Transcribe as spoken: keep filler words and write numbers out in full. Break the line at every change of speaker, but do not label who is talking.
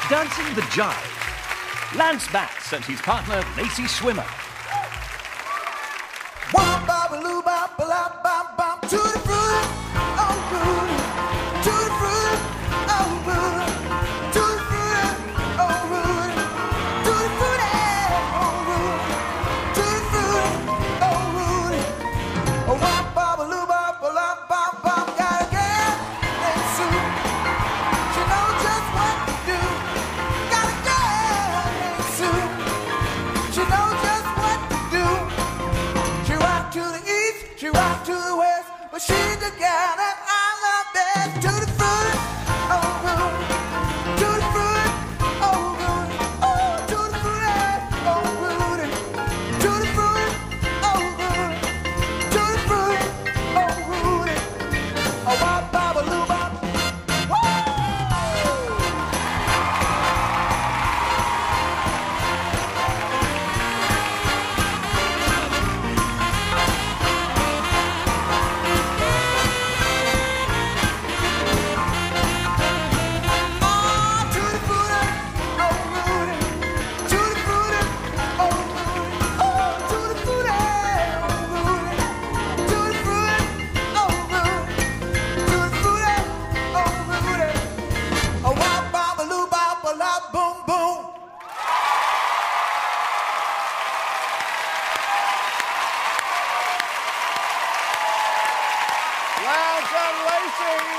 dancing the jive. Lance Bass and his partner, Lacey Swimmer.
Wah, bop, loo, bop, bop, bop, bop, to the fruit, oh, fruit, to the fruit, oh, fruit, to the fruit, oh, fruit, to the fruit, oh, fruit, to the fruit, oh, fruit. Oh, wah, bop, loo, bop, bop, bop, bop, got a girl named Sue. She knows just what to do. Got a girl named Sue. She knows just what to do. She rock to the east, she rock to the west, but she's the gal that I love best. To the fruit, oh, fruit, to the fruit, oh, fruit, oh, to the fruit, oh, fruit, to the fruit, oh, fruit, to the fruit, oh, fruit, oh, wop, bop, a loo, bop.
Lance and Lacey.